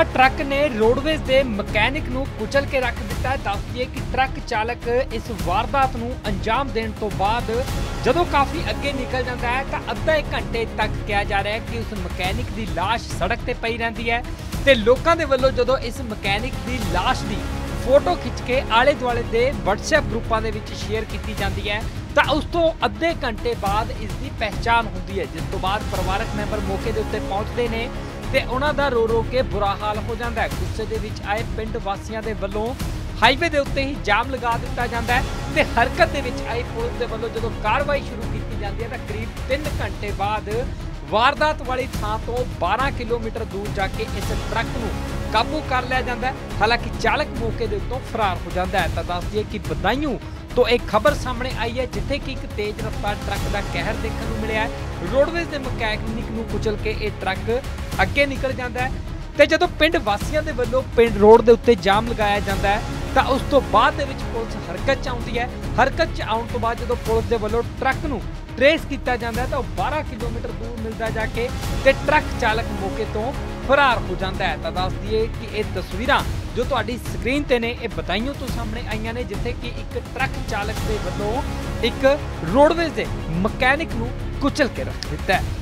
Truck ने roadways के mechanic नूं कुचल के रख दिता है। दस दिए कि ट्रक चालक इस वारदात नूं अंजाम देने तो बाद जदों काफ़ी अगे निकल जाता है तो अद्धा एक घंटे तक कहा जा रहा है कि उस मकैनिक की लाश सड़क पर पई रहिंदी है ते लोकां दे वल्लों जदों इस मकैनिक की लाश की फोटो खिंच के आले दुआले दे WhatsApp ग्रुपां दे विच शेयर की जाती है तो उस तो अद्धे घंटे बाद इसकी पहचान होती है, जिस तो बाद परिवारक मैंबर मौके के उत्ते पहुंचते हैं ते उन्हां दा रो रो के बुरा हाल हो जाता है। गुस्से दे विच आए पिंड वासियों के वल्लों हाईवे के उत्ते ही जाम लगा दिता जाता है ते हरकत दे विच आई पुलिस के वल्लों जदों कार्रवाई शुरू की जाती है तो करीब 3 घंटे बाद वारदात वाली थां तो 12 किलोमीटर दूर जाके इस ट्रक नूं काबू कर लिया जाता है। हालांकि चालक मौके के उत्तों फरार हो जाता है। तो दस दिए कि बदायूं तो एक खबर सामने आई है जिथे कि एक तेज रफ्तार ट्रक का कहर देखने को मिला है। रोडवेज के मकैनिक नूं कुचल के यह ट्रक अगे निकल जाता है तो जदों पिंड वासियों के वल्लों पिंड रोड के उत्ते जाम लगाया जाता है तो उस तो बाद दे विच पुलिस हरकत च आउंदी है। हरकत च आउण तो बाद जदों पुलिस के वल्लों ट्रक नूं ट्रेस किया जाता है तो 12 किलोमीटर दूर मिलता जाके ते ट्रक चालक मौके तो फरार हो जाता है। तो दस दिए कि ये तस्वीरां जो तुहाडी स्क्रीन ते ने ये बदायूं तो सामने आईयां ने जिथे कि एक ट्रक चालक के वल्लों एक रोडवेज के मकैनिक नूं कुचल के रख दिता है।